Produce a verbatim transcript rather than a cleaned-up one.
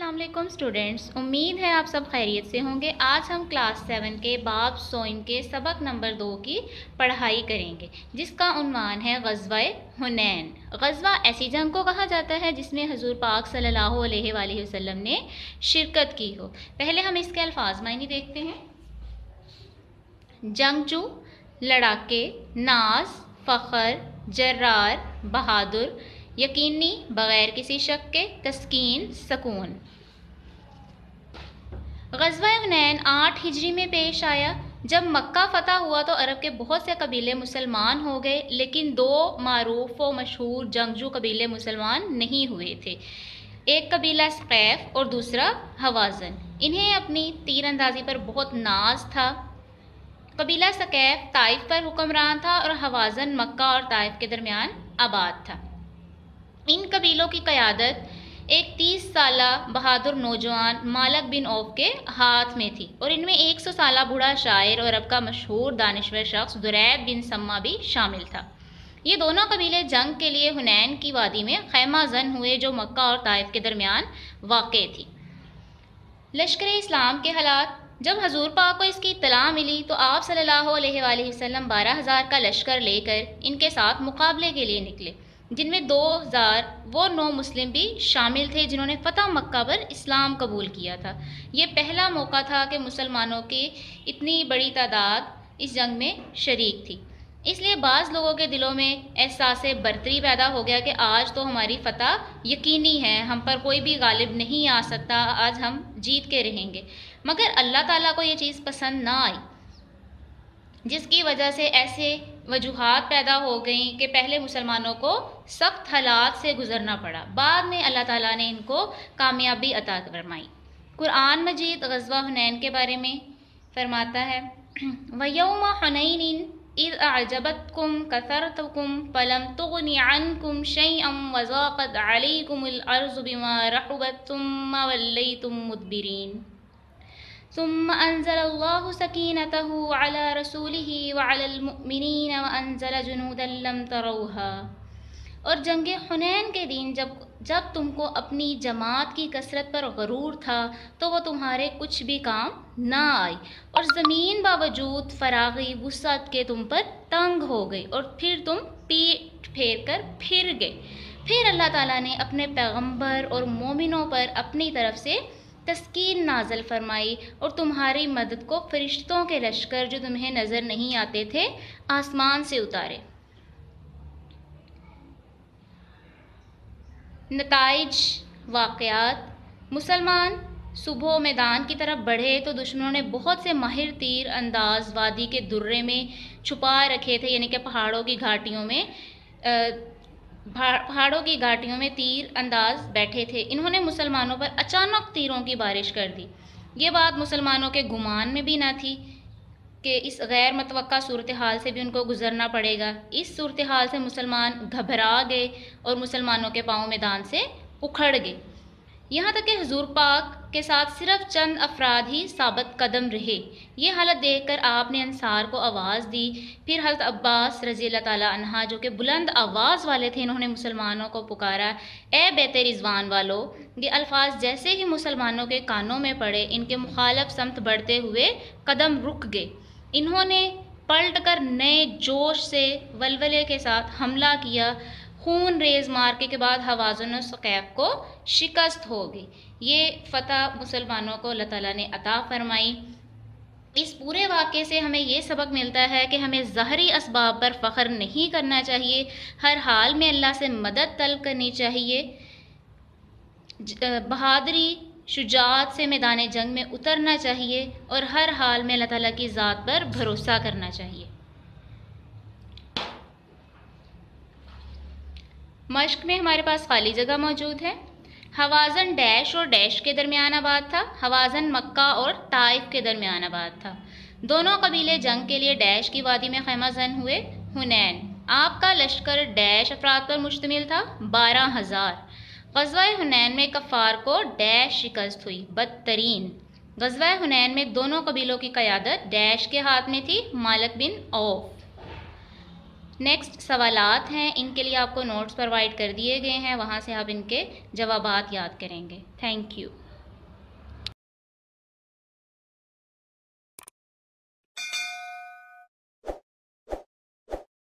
السلام علیکم اسٹوڈینٹس، امید ہے آپ سب خیریت سے ہوں گے۔ آج ہم کلاس سیون کے باب سوئم کے سبق نمبر دو کی پڑھائی کریں گے، جس کا عنوان ہے غزوہ حنین۔ غزوہ ایسی جنگ کو کہا جاتا ہے جس میں حضور پاک صلی اللہ علیہ وآلہ وسلم نے شرکت کی ہو۔ پہلے ہم اس کے الفاظ معنی دیکھتے ہیں۔ جنگجو، لڑاکے، ناز، فخر، جرار، بہادر، یقینی، بغیر کسی شک کے، تسکین، سکون۔ غزوہ حنین آٹھ ہجری میں پیش آیا۔ جب مکہ فتح ہوا تو عرب کے بہت سے قبیلے مسلمان ہو گئے، لیکن دو معروف و مشہور جنگجو قبیلے مسلمان نہیں ہوئے تھے، ایک قبیلہ ثقیف اور دوسرا حوازن۔ انہیں اپنی تیر اندازی پر بہت ناز تھا۔ قبیلہ ثقیف طائف پر حکمران تھا اور حوازن مکہ اور طائف کے درمیان آباد تھا۔ ان قبیلوں کی قیادت ایک تیس سالہ بہادر نوجوان مالک بن عوف کے ہاتھ میں تھی، اور ان میں ایک سو سالہ بوڑھا شاعر اور عرب کا مشہور دانشور شخص دریب بن سما بھی شامل تھا۔ یہ دونوں قبیلے جنگ کے لیے حنین کی وادی میں خیمہ زن ہوئے، جو مکہ اور طائف کے درمیان واقع تھی۔ لشکر اسلام کے حالات۔ جب حضور پاک کو اس کی اطلاع ملی تو آپ صلی اللہ علیہ وآلہ وسلم بارہ ہزار کا لشکر لے کر ان کے ساتھ مقابلے کے لیے نکلے، جن میں دو ہزار وہ نو مسلم بھی شامل تھے جنہوں نے فتح مکہ پر اسلام قبول کیا تھا۔ یہ پہلا موقع تھا کہ مسلمانوں کی اتنی بڑی تعداد اس جنگ میں شریک تھی، اس لیے بعض لوگوں کے دلوں میں احساس برتری پیدا ہو گیا کہ آج تو ہماری فتح یقینی ہے، ہم پر کوئی بھی غالب نہیں آ سکتا، آج ہم جیت کے رہیں گے۔ مگر اللہ تعالیٰ کو یہ چیز پسند نہ آئی، جس کی وجہ سے ایسے وجوہات پیدا ہو گئیں کہ پہلے مسلمانوں کو سخت حالات سے گزرنا پڑا، بعد میں اللہ تعالیٰ نے ان کو کامیابی عطا فرمائی۔ قرآن مجید غزوہ حنین کے بارے میں فرماتا ہے، وَيَوْمَ حُنَيْنٍ إِذْ أَعْجَبَتْكُمْ كَثْرَتُكُمْ فَلَمْ تُغْنِ عَنْكُمْ شَيْئًا وَضَاقَتْ عَلَيْكُمُ الْأَرْضُ بِمَا رَحُبَتْ ثُمَّ وَلَّيْتُمْ مُدْبِرِينَ ثم انزل اللہ سکینتہ علی رسولہ وعلی المؤمنین وانزل جنودا لم تروها۔ اور جنگ حنین کے دن جب جب تم کو اپنی جماعت کی کثرت پر غرور تھا تو وہ تمہارے کچھ بھی کام نہ آئی، اور زمین باوجود فراغی وسعت کے تم پر تنگ ہو گئی، اور پھر تم پیٹ پھیر کر پھر گئے۔ پھر اللہ تعالیٰ نے اپنے پیغمبر اور مومنوں پر اپنی طرف سے تسکین نازل فرمائی، اور تمہاری مدد کو فرشتوں کے لشکر جو تمہیں نظر نہیں آتے تھے آسمان سے اتارے۔ نتائج واقعات۔ مسلمان صبح میدان کی طرف بڑھے تو دشمنوں نے بہت سے ماہر تیر انداز وادی کے درے میں چھپا رکھے تھے، یعنی کہ پہاڑوں کی گھاٹیوں میں پہاڑوں کی گھاٹیوں میں تیر انداز بیٹھے تھے۔ انہوں نے مسلمانوں پر اچانک تیروں کی بارش کر دی۔ یہ بات مسلمانوں کے گمان میں بھی نہ تھی کہ اس غیر متوقع صورتحال سے بھی ان کو گزرنا پڑے گا۔ اس صورتحال سے مسلمان گھبرا گئے اور مسلمانوں کے پاؤں میدان سے اکھڑ گئے، یہاں تک کہ حضور پاک کے ساتھ صرف چند افراد ہی ثابت قدم رہے۔ یہ حالت دیکھ کر آپ نے انصار کو آواز دی۔ پھر حضرت عباس رضی اللہ تعالیٰ عنہ جو کہ بلند آواز والے تھے، انہوں نے مسلمانوں کو پکارا، اے بیت رضوان والو۔ یہ الفاظ جیسے ہی مسلمانوں کے کانوں میں پڑے، ان کے مخالف سمت بڑھتے ہوئے قدم رک گئے۔ انہوں نے پلٹ کر نئے جوش سے ولولے کے ساتھ حملہ کیا۔ خون ریز مارکے کے بعد حوازن و ثقیف کو شکست ہو گئی۔ یہ فتح مسلمانوں کو اللہ تعالیٰ نے عطا فرمائی۔ اس پورے واقعے سے ہمیں یہ سبق ملتا ہے کہ ہمیں ظاہری اسباب پر فخر نہیں کرنا چاہیے، ہر حال میں اللہ سے مدد طلب کرنی چاہیے، بہادری شجاعت سے میدان جنگ میں اترنا چاہیے، اور ہر حال میں اللہ تعالیٰ کی ذات پر بھروسہ کرنا چاہیے۔ مشق میں ہمارے پاس خالی جگہ موجود ہے۔ حوازن ڈیش اور ڈیش کے درمیان آباد تھا۔ حوازن مکہ اور طائف کے درمیان آباد تھا۔ دونوں قبیلے جنگ کے لیے ڈیش کی وادی میں خیمہ زن ہوئے۔ حنین، آپ کا لشکر ڈیش افراد پر مشتمل تھا، بارہ ہزار۔ غزوہ حنین میں کفار کو ڈیش شکست ہوئی، بدترین۔ غزوہ حنین میں دونوں قبیلوں کی قیادت ڈیش کے ہاتھ میں تھی، مالک بن عوف۔ نیکسٹ سوالات ہیں، ان کے لیے آپ کو نوٹس پرووائڈ کر دیے گئے ہیں، وہاں سے آپ ان کے جوابات یاد کریں گے۔ Thank you.